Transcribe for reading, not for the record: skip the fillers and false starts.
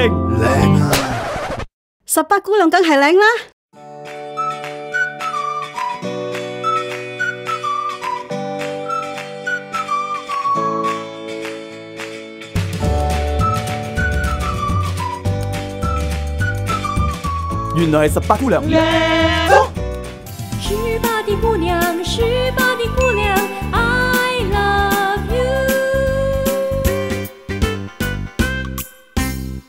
靚啊 ！18姑娘梗係靚啦。 原來係18姑娘。 18的姑娘，18